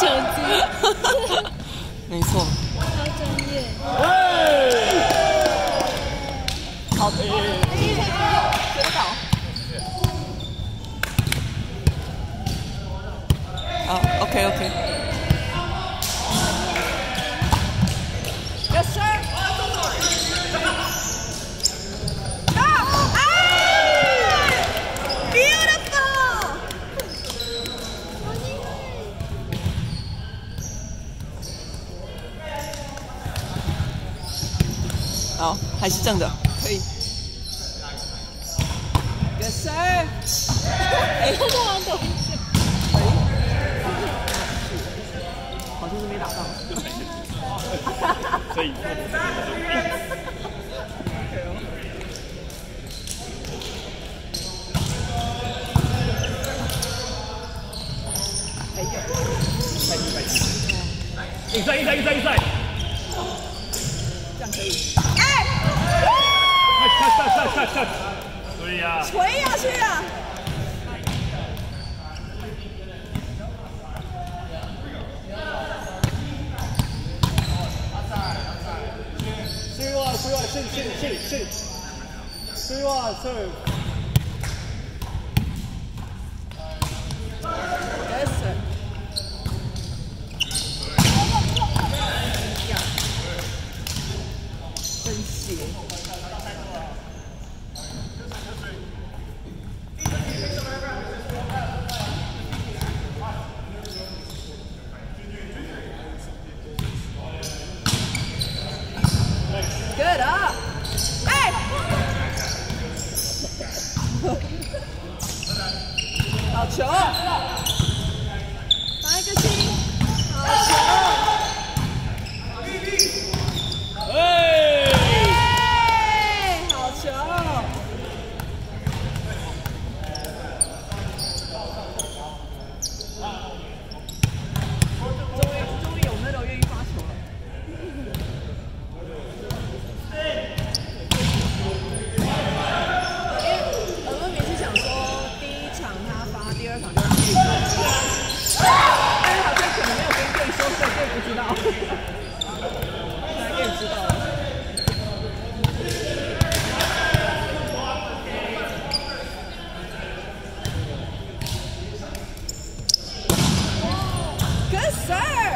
球机。 没错。 超专业。 好的。真好。好 ，OK。Yes sir。好，还是正的，可以。Yes sir。 哎，我忘了。 好像是没打到。 所以。硬塞！ 这样可以。 看！对呀。 锤下去啊！ 是。 Yes sir。真邪。Good up。哎。好球！拿一个星。好球！好球！终于有那种愿意发球了。我们每次想说第一场他发，第二场就让队友发，但是好像可能没有跟队说，所以队不知道。现在队知道了。Good sir.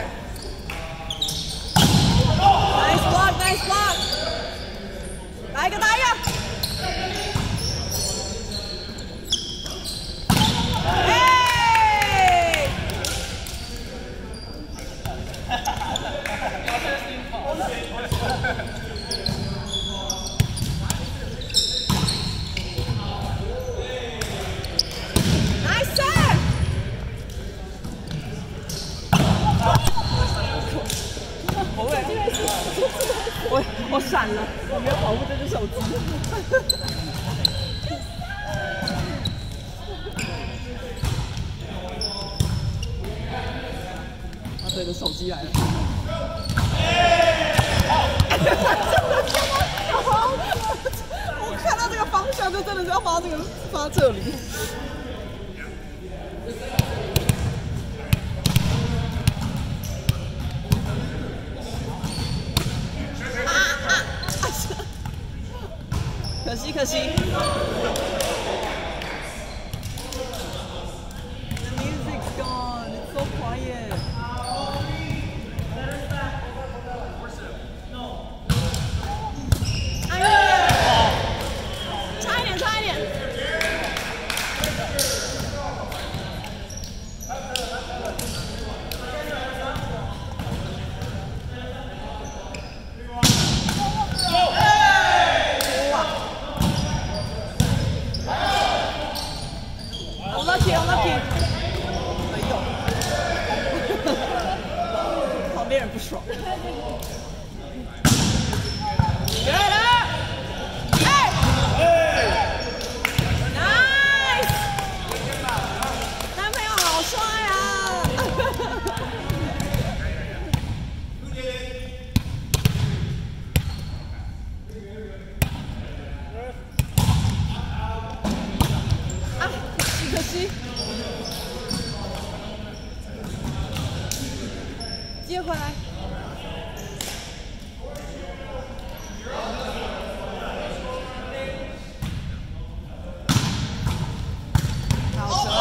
Nice block. 来一个！哎！我闪了，我没有保护这只手机。他对着手机来了。我看到这个方向，就真的是要发这里。可惜。The music's gone. It's so quiet. 差一点。Lucky， 没有，旁边人不爽。Good up， Nice， 男朋友好帅啊！可惜。 接回来。好球！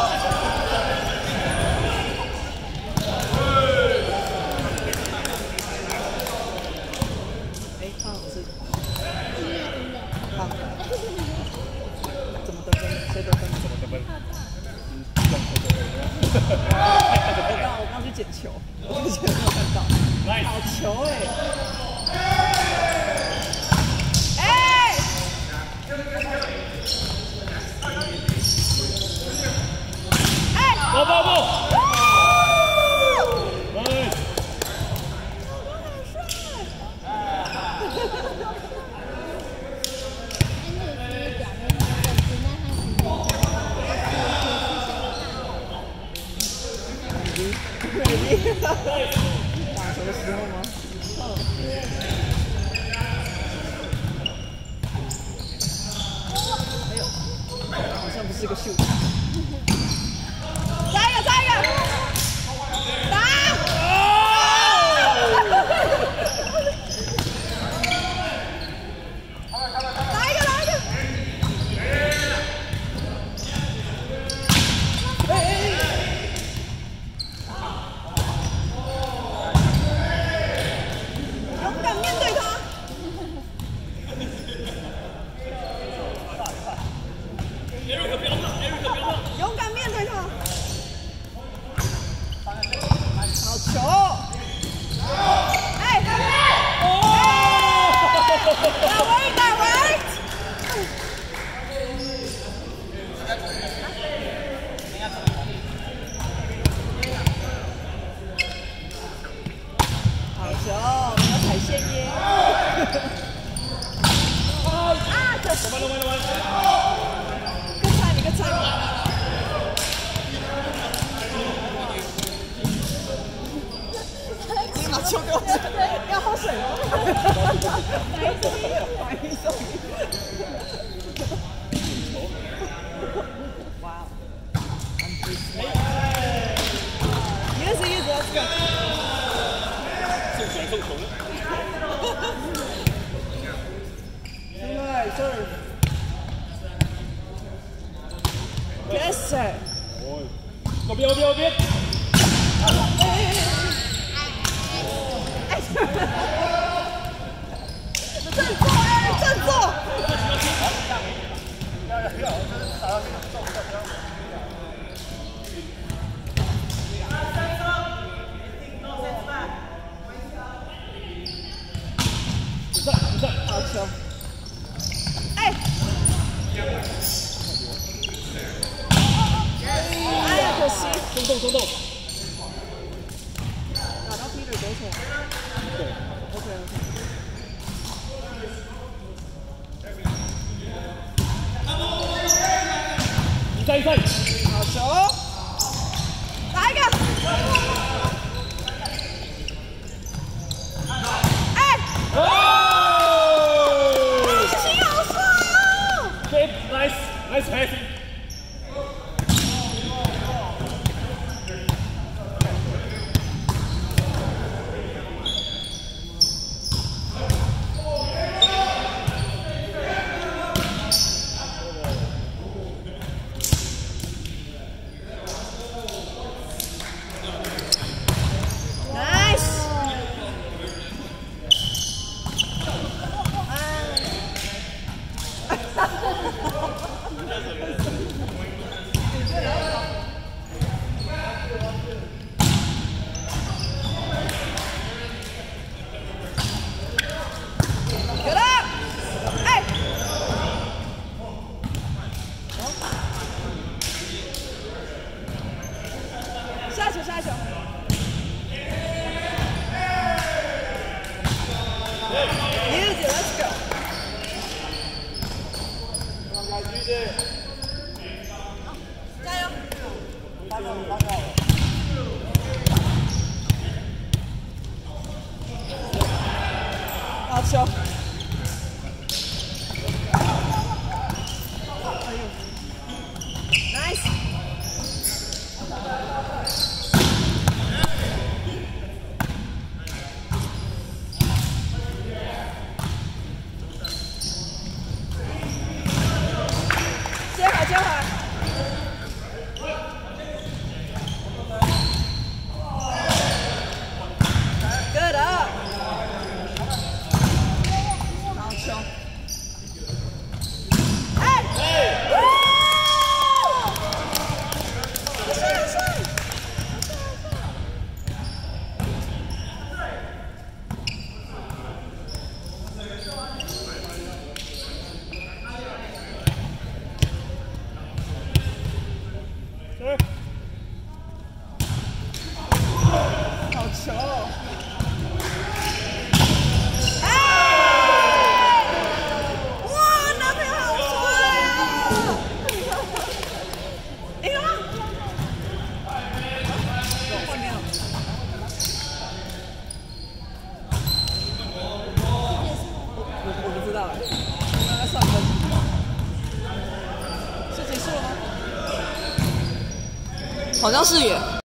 哎，胖老师，好，怎么得分？谁得分？ 怎么得分？ 我刚去捡球，我之前没有看到。好球哎！ 不！ 打球的时候吗？哎呦，好像不是个秀。加一个，打！来一个！勇敢面对他。勇敢面对他。好球！哎！打位！好球！你要踩线耶！更菜！你把球给我，要喝水吗？白送一。哇！Let's go。 送球。 对，serve。Yes sir。 右边。 振作！好球！哎呀，可惜！ 中洞！ 打到 Peter 得手。 对 ，OK。 一赛。 好球！打一个！哎！心好帅哦 Nice pass。 下球。Use it, let's go. 加油！好球！哎呦 ，nice！ 好刚才算分，是结束了吗？ 好像是耶。